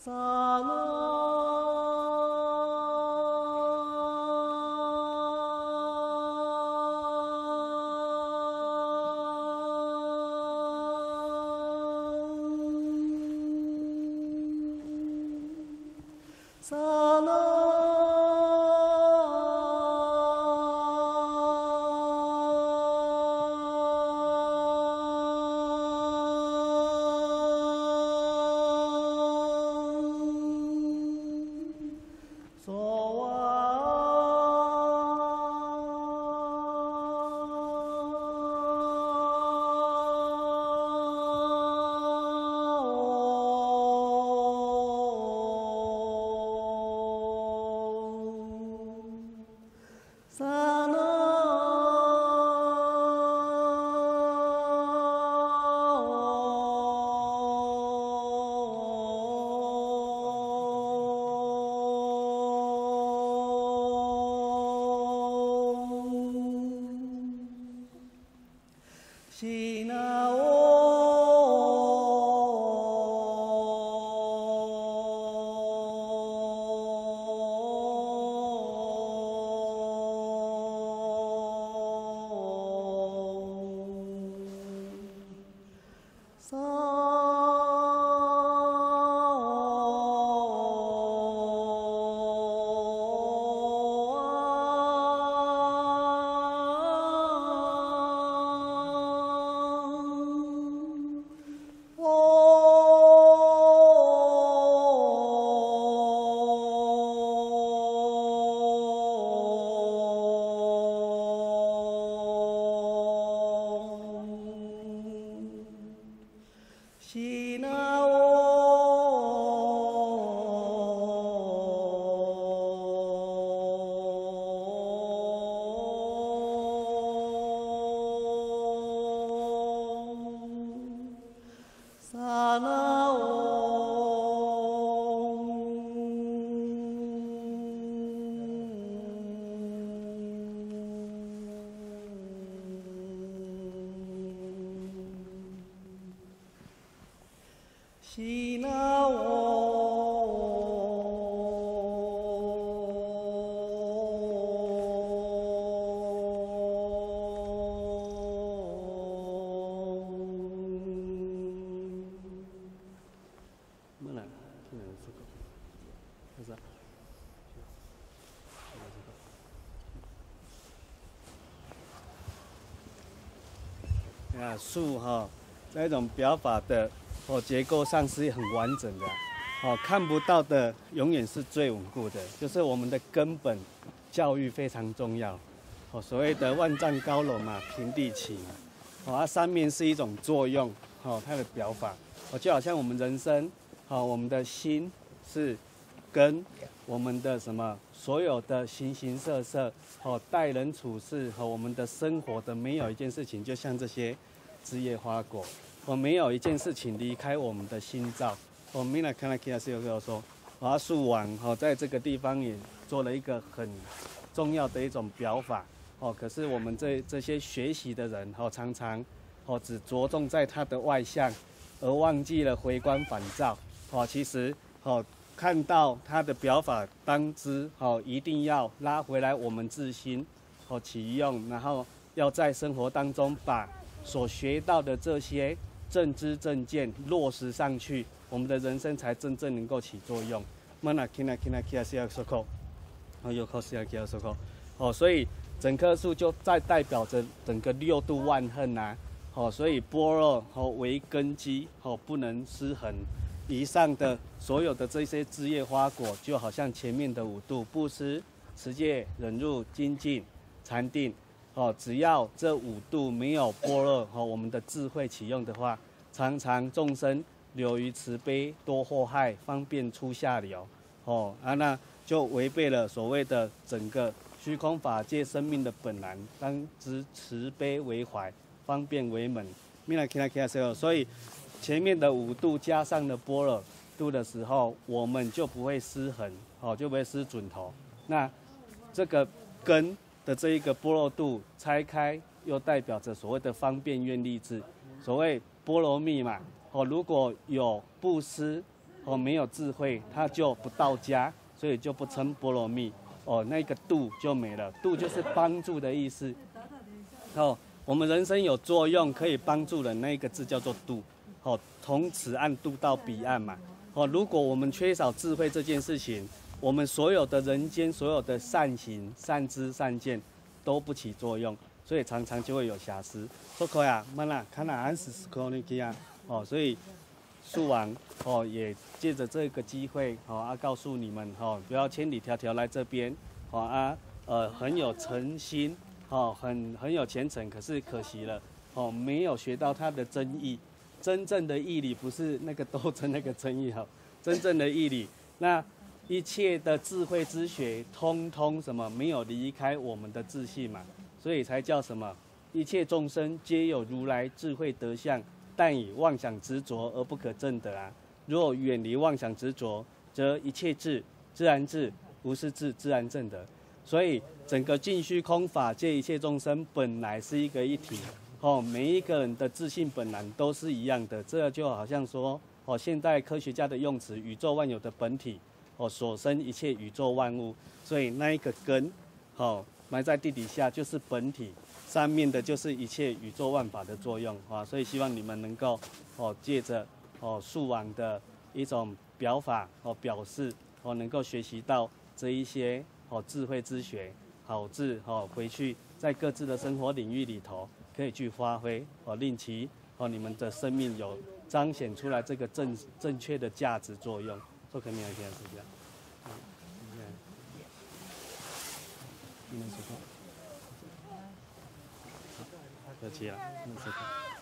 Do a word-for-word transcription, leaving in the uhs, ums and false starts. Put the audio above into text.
西那哦。 mana kina suka kaza啊树哈，这种表法的哦结构上是很完整的，哦看不到的永远是最稳固的，就是我们的根本教育非常重要。哦，所谓的万丈高楼嘛，平地起嘛，哦它上面是一种作用，哦它的表法，哦就好像我们人生，哦我们的心是根，我们的什么所有的形形色色，哦待人处事和我们的生活的没有一件事情，就像这些枝叶花果。我没有一件事情离开我们的心造。我们来看来看是有说，华树王哈在这个地方也做了一个很重要的一种表法哦。可是我们这这些学习的人哦，常常哦只着重在它的外相，而忘记了回光返照哦。其实哦看到它的表法，当知哦一定要拉回来我们自心哦启用，然后要在生活当中把所学到的这些正知正见落实上去，我们的人生才真正能够起作用。mana kina kina kia sia soko， 哦，有口是要 kia soko， 哦，所以整棵树就在代表着整个六度万恨呐、啊，哦，所以般若哦为根基，哦不能失衡。以上的所有的这些枝叶花果，就好像前面的五度布施、持戒、忍辱、精进、禅定。哦，只要这五度没有般若和、哦、我们的智慧启用的话，常常众生流于慈悲，多祸害，方便出下流。哦啊，那就违背了所谓的整个虚空法界生命的本然，当知慈悲为怀，方便为门。所以前面的五度加上了般若度的时候，我们就不会失衡，哦，就不会失准头。那这个根的这一个般若度拆开，又代表着所谓的方便愿力智。所谓波罗蜜嘛，哦，如果有布施， 哦，没有智慧，它就不到家，所以就不称波罗蜜。哦，那个度就没了，度就是帮助的意思。哦，我们人生有作用，可以帮助人，那个字叫做度。哦，从此岸渡到彼岸嘛。哦，如果我们缺少智慧这件事情，我们所有的人间所有的善行、善知、善见都不起作用，所以常常就会有瑕疵。说可呀，慢啦，看啦，安死死可尼基啊。哦，所以树王哦也借着这个机会哦啊告诉你们哦，不要千里迢迢来这边哦啊呃很有诚心哦很很有虔诚，可是可惜了哦没有学到它的真义。真正的义理不是那个斗争那个争议哈，真正的义理，那一切的智慧之学，通通什么没有离开我们的自信嘛，所以才叫什么？一切众生皆有如来智慧德相，但以妄想执着而不可证得啊！若远离妄想执着，则一切智自然智，无是智自然证得。所以整个尽虚空法界一切众生本来是一个一体。哦，每一个人的自信本来都是一样的，这就好像说，哦，现代科学家的用词，宇宙万有的本体，哦，所生一切宇宙万物，所以那一个根，哦，埋在地底下就是本体，上面的就是一切宇宙万法的作用啊，所以希望你们能够，哦，借着哦树王的一种表法，哦表示，哦能够学习到这一些哦智慧之学，好智，哦回去在各自的生活领域里头。可以去发挥哦，令其哦你们的生命有彰显出来这个正正确的价值作用。做肯定要这样是这样。嗯，你看，你们说，好，客气了，你们说。